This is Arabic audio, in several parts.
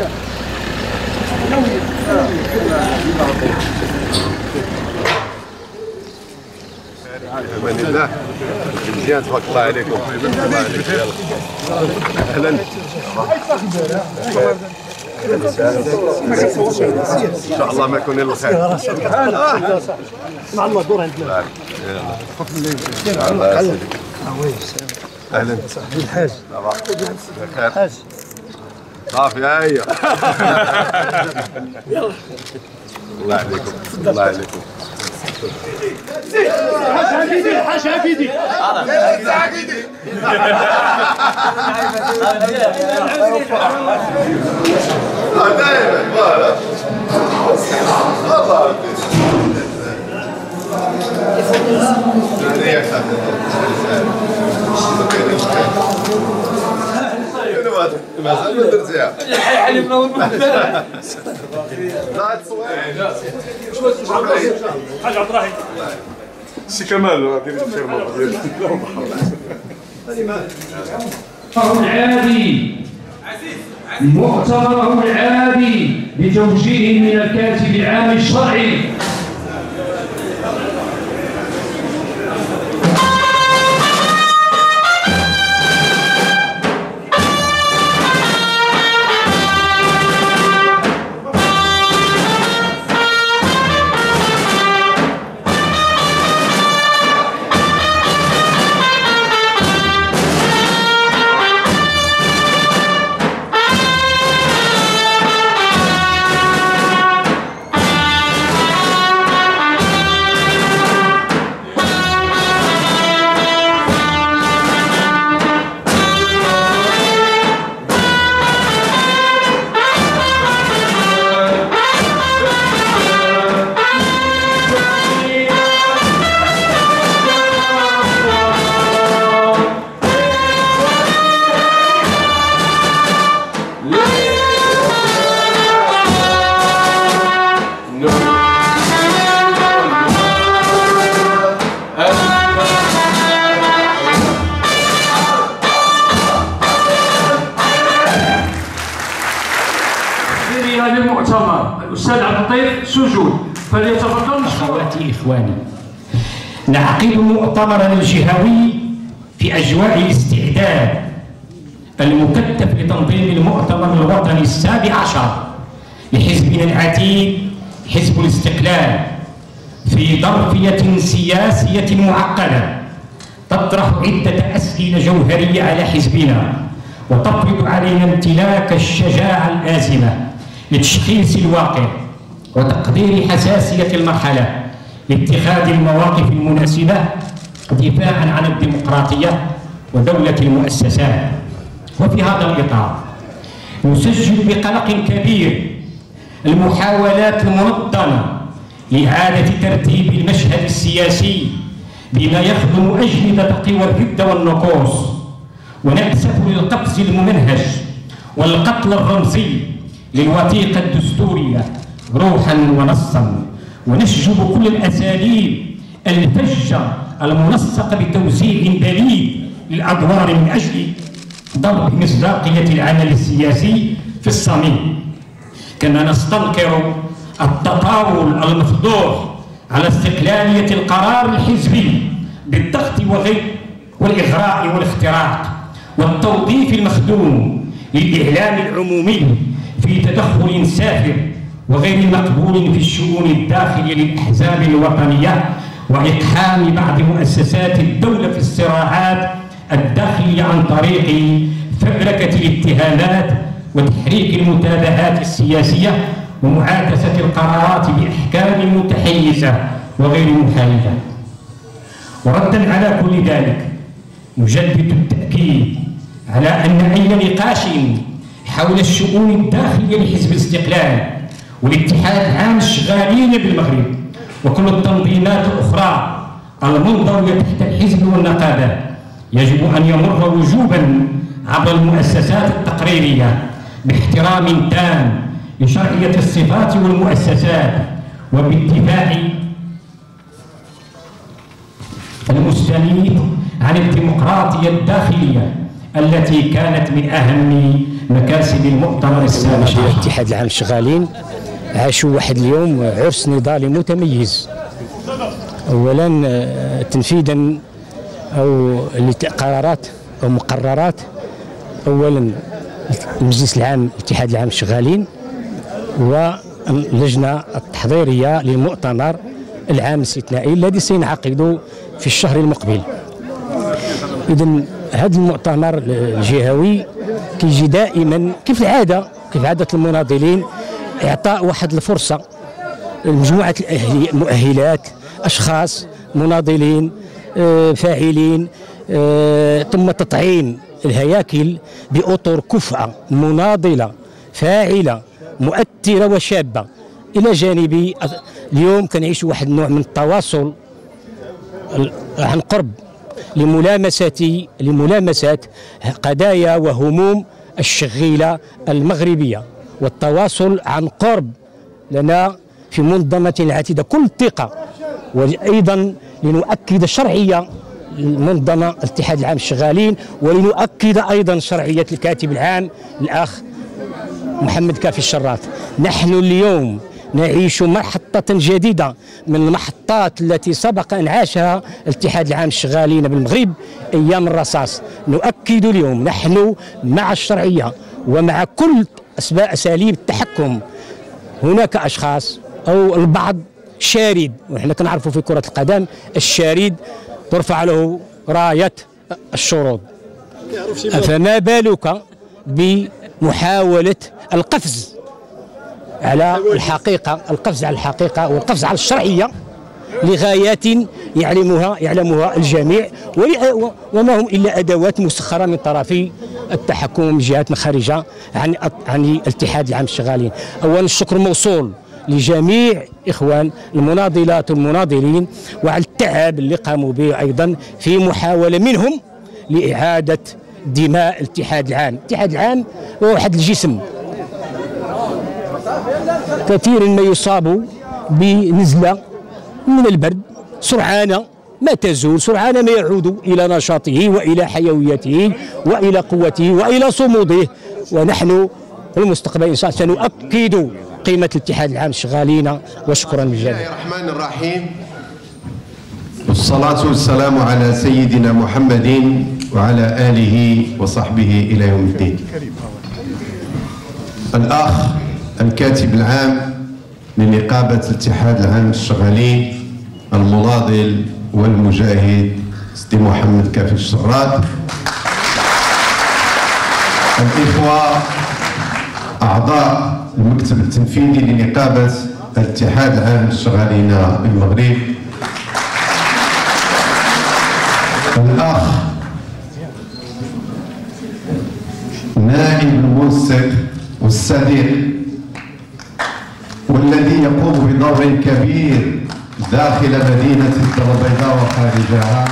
امان الله مزيان تبارك الله عليكم. الله عليك يلا اهلا ان شاء الله ما يكون الا الخير. مع الله دور عندنا. اهلا الحاج بخير صافي هيا الله عليكم الله عليكم. حاج عفيدي مازال ما درتيها. لا تصوير. حاج عبد الرحيم. سي كمال دير الفيرما ديالك. العادي مؤتمره العادي بتوجيه من الكاتب العام الشرعي. للمؤتمر الأستاذ عبد اللطيف سجود فليتفضل. أخواتي إخواني، نعقد مؤتمرنا الجهوي في أجواء الاستعداد المكثف لتنظيم المؤتمر الوطني السابع عشر لحزبنا العتيد حزب الاستقلال في ظرفية سياسية معقدة تطرح عدة أسئلة جوهرية على حزبنا وتفرض علينا امتلاك الشجاعة اللازمة لتشخيص الواقع وتقدير حساسية المرحلة لاتخاذ المواقف المناسبة دفاعا عن الديمقراطية ودولة المؤسسات. وفي هذا الإطار نسجل بقلق كبير المحاولات المنظمة لإعادة ترتيب المشهد السياسي بما يخدم أجندة قوى الردة والنقوص، ونأسف للقفز الممنهج والقتل الرمزي للوثيقة الدستورية روحا ونصا، ونشجب كل الأساليب الفجة المنسقة بتوزيع بليد للأدوار من أجل ضرب مصداقية العمل السياسي في الصميم. كما نستنكر التطاول المفضوح على استقلالية القرار الحزبي بالضغط والإغراء والاختراق والتوظيف المخدوم للإعلام العمومي في تدخل سافر وغير مقبول في الشؤون الداخلية للأحزاب الوطنية وإقحام بعض مؤسسات الدولة في الصراعات الداخلية عن طريق فبركة الاتهامات وتحريك المتابعات السياسية ومعاكسة القرارات بأحكام متحيزة وغير محايدة. وردا على كل ذلك نجدد التأكيد على أن أي نقاش حول الشؤون الداخلية لحزب الاستقلال والاتحاد العام الشغالين بالمغرب وكل التنظيمات الأخرى المنضوية تحت الحزب والنقابة يجب أن يمر وجوبا عبر المؤسسات التقريرية باحترام تام لشرعية الصفات والمؤسسات وباتباع المستميت عن الديمقراطية الداخلية التي كانت من أهم مكاسب المؤتمر السابع عشر. الاتحاد العام للشغالين عاشوا واحد اليوم عرس نضالي متميز. اولا تنفيذا او قرارات او مقررات. اولا المجلس العام الاتحاد العام للشغالين واللجنه التحضيريه للمؤتمر العام الاستثنائي الذي سينعقد في الشهر المقبل. اذا هذا المؤتمر الجهوي كيجي دائما كيف العاده، كيف عاده المناضلين، اعطاء واحد الفرصه لمجموعه المؤهلات، اشخاص مناضلين فاعلين، ثم تطعيم الهياكل باطر كفءه مناضله فاعله مؤثره وشابه. الى جانب اليوم كنعيشوا واحد النوع من التواصل عن قرب لملامسة قضايا وهموم الشغيلة المغربية، والتواصل عن قرب لنا في منظمة عتيدة كل ثقة. وأيضا لنؤكد شرعية المنظمة الاتحاد العام للشغالين، ولنؤكد أيضا شرعية الكاتب العام الأخ محمد كافي الشراط. نحن اليوم نعيش محطة جديدة من المحطات التي سبق أن عاشها الاتحاد العام للشغالين بالمغرب أيام الرصاص. نؤكد اليوم نحن مع الشرعية ومع كل أساليب التحكم. هناك أشخاص أو البعض شارد، ونحن كنعرفوا في كرة القدم الشارد ترفع له راية الشروط، فما بالك بمحاولة القفز على الحقيقة، القفز على الحقيقة والقفز على الشرعية لغايات يعلمها الجميع، وما هم إلا أدوات مسخرة من طرف التحكم من جهات خارجة عن الاتحاد العام للشغالين. أولا الشكر موصول لجميع إخوان المناضلات والمناضلين وعلى التعب اللي قاموا به أيضا في محاولة منهم لإعادة دماء الاتحاد العام. الاتحاد العام هو واحد الجسم كثير ما يصاب بنزلة من البرد سرعان ما تزول، سرعان ما يعود إلى نشاطه وإلى حيويته وإلى قوته وإلى صموده. ونحن في المستقبل إن شاء الله سنؤكد قيمة الاتحاد العام للشغالين. وشكرا للجميع. بسم الله الرحمن الرحيم، والصلاة والسلام على سيدنا محمد وعلى آله وصحبه إلى يوم الدين. الأخ الكاتب العام لنقابة الاتحاد العام للشغالين المناضل والمجاهد سيدي محمد كافي الشراط، الإخوة أعضاء المكتب التنفيذي لنقابة الاتحاد العام للشغالين بالمغرب، الأخ نائب المنسق والصديق والذي يقوم بدور كبير داخل مدينة الدار البيضاء وخارجها،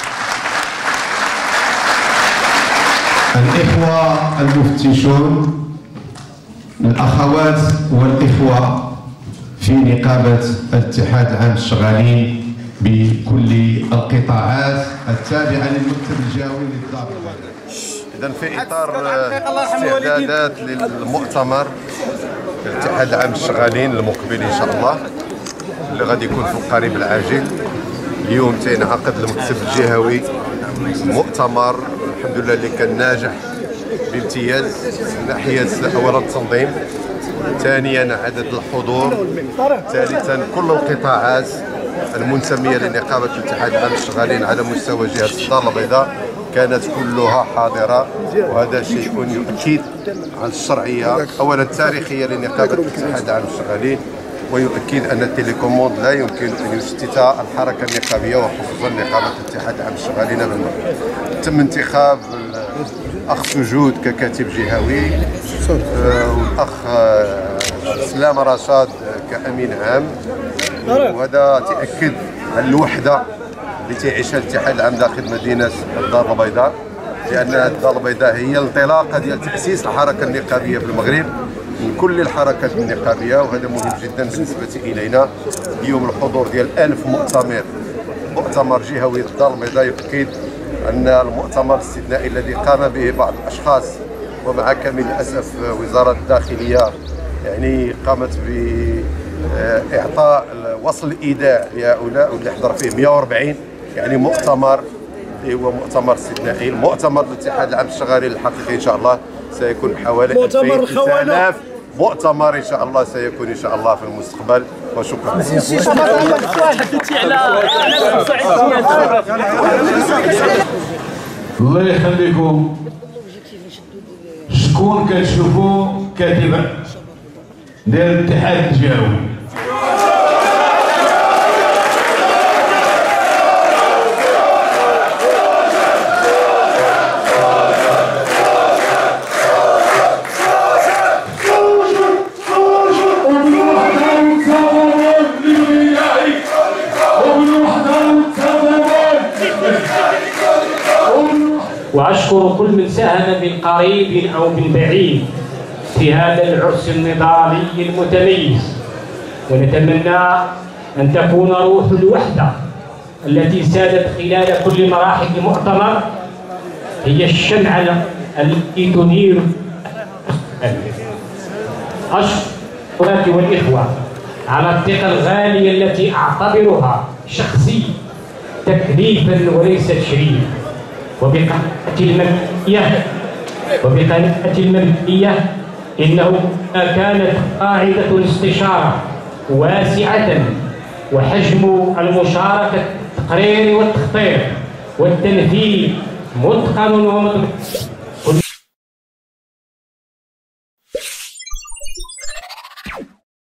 الإخوة المفتشون، الأخوات والإخوة في نقابة الاتحاد العام للشغالين بكل القطاعات التابعة للمكتب الجهوي للدار البيضاء. إذا في إطار استعدادات للمؤتمر الاتحاد العام للشغالين المقبل إن شاء الله اللي غادي يكون في القريب العاجل، اليوم تينعقد المكتب الجهوي مؤتمر الحمد لله اللي كان ناجح بامتياز من ناحية أولا التنظيم، ثانيا عدد الحضور، ثالثا كل القطاعات المنتمية لنقابة الاتحاد العام للشغالين على مستوى جهة الدار البيضاء كانت كلها حاضرة. وهذا شيء يؤكد على الشرعية أولا التاريخية لنقابة الاتحاد العام للشغالين، ويؤكد أن التليكوموند لا يمكن أن يشتت الحركة النقابية وخصوصا نقابة الاتحاد العام للشغالين بالمغرب. تم انتخاب الأخ سجود ككاتب جهوي والأخ سلام رشاد كأمين عام، وهذا تأكد على الوحدة اللي تعيشها الاتحاد العام داخل مدينة الدار البيضاء، لأن الدار البيضاء هي الانطلاقة ديال تأسيس الحركة النقابية في المغرب من كل الحركات النقابية، وهذا مهم جدا بالنسبة إلينا. اليوم الحضور ديال 1000 مؤتمر جهوي للدار البيضاء يؤكد أن المؤتمر الاستثنائي الذي قام به بعض الأشخاص ومع كامل الاسف وزاره الداخليه يعني قامت باعطاء وصل الايداع لهؤلاء واللي حضر فيه 140 يعني مؤتمر هو مؤتمر استثنائي. المؤتمر الاتحاد العام للشغالين الحقيقي ان شاء الله سيكون حوالي 2000 مؤتمر ان شاء الله سيكون ان شاء الله في المستقبل. وشكرا. الله يخليكم. شكون كتشوفوا كاتب ديال الاتحاد الجهوي؟ وأشكر كل من ساهم من قريب أو من بعيد في هذا العرس النضالي المتميز، ونتمنى أن تكون روح الوحدة التي سادت خلال كل مراحل المؤتمر هي الشمعة التي تنير. أشكر والإخوة على الثقة الغالية التي أعتبرها شخصية تكليفا وليس تشريف، وبقناعتي المبدئية إنه كانت قاعدة الاستشارة واسعة وحجم المشاركة التقرير والتخطيط والتنفيذ متقن ومضبوط